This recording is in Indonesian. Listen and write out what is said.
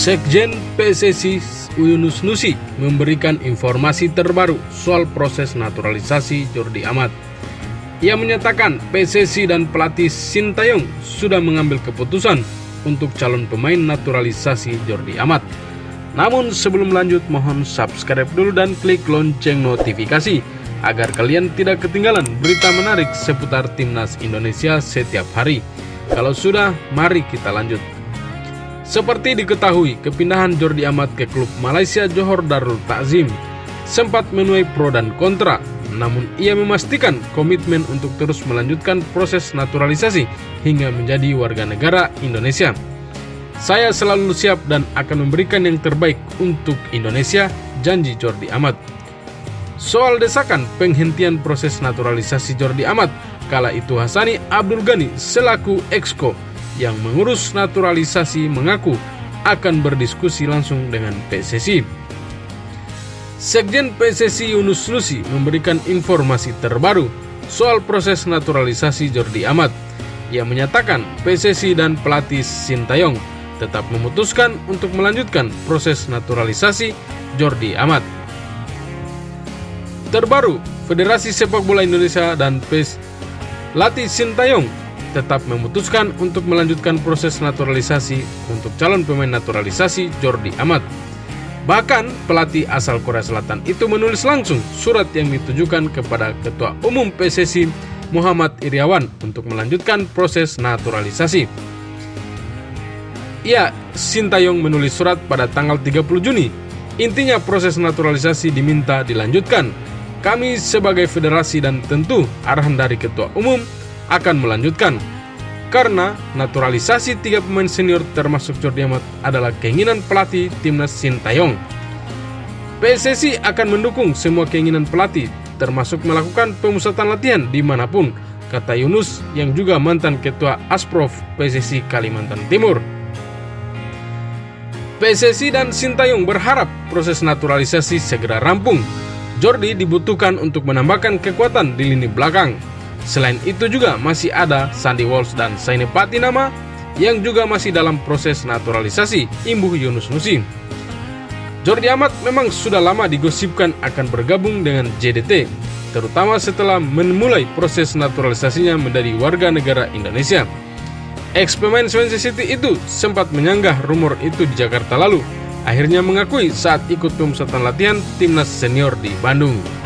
Sekjen PSSI Yunus Nusi memberikan informasi terbaru soal proses naturalisasi Jordi Amat. Ia menyatakan PSSI dan pelatih Sintayong sudah mengambil keputusan untuk calon pemain naturalisasi Jordi Amat. Namun sebelum lanjut, mohon subscribe dulu dan klik lonceng notifikasi agar kalian tidak ketinggalan berita menarik seputar Timnas Indonesia setiap hari. Kalau sudah, mari kita lanjut. Seperti diketahui, kepindahan Jordi Amat ke klub Malaysia Johor Darul Ta'zim sempat menuai pro dan kontra, namun ia memastikan komitmen untuk terus melanjutkan proses naturalisasi hingga menjadi warga negara Indonesia. Saya selalu siap dan akan memberikan yang terbaik untuk Indonesia, janji Jordi Amat. Soal desakan penghentian proses naturalisasi Jordi Amat, kala itu Hassani Abdul Ghani selaku Exco yang mengurus naturalisasi mengaku akan berdiskusi langsung dengan PSSI. Sekjen PSSI Yunus Nusi memberikan informasi terbaru soal proses naturalisasi Jordi Amat. Ia menyatakan PSSI dan pelatih Sintayong tetap memutuskan untuk melanjutkan proses naturalisasi Jordi Amat. Terbaru, Federasi Sepak Bola Indonesia dan pelatih Sintayong tetap memutuskan untuk melanjutkan proses naturalisasi untuk calon pemain naturalisasi Jordi Amat. Bahkan pelatih asal Korea Selatan itu menulis langsung surat yang ditujukan kepada Ketua Umum PSSI Muhammad Iryawan untuk melanjutkan proses naturalisasi. Sintayong menulis surat pada tanggal 30 Juni. Intinya proses naturalisasi diminta dilanjutkan. Kami sebagai federasi dan tentu arahan dari Ketua Umum akan melanjutkan, karena naturalisasi 3 pemain senior termasuk Jordi Amat adalah keinginan pelatih Timnas Sintayong. PSSI akan mendukung semua keinginan pelatih, termasuk melakukan pemusatan latihan dimanapun, kata Yunus yang juga mantan Ketua Asprof PSSI Kalimantan Timur. PSSI dan Sintayong berharap proses naturalisasi segera rampung. Jordi dibutuhkan untuk menambahkan kekuatan di lini belakang. Selain itu juga masih ada Sandy Walsh dan Saine Patinama yang juga masih dalam proses naturalisasi, imbuh Yunus Nusi. Jordi Amat memang sudah lama digosipkan akan bergabung dengan JDT, terutama setelah memulai proses naturalisasinya menjadi warga negara Indonesia. Ex-pemain Swansea City itu sempat menyanggah rumor itu di Jakarta lalu, akhirnya mengakui saat ikut pemusatan latihan timnas senior di Bandung.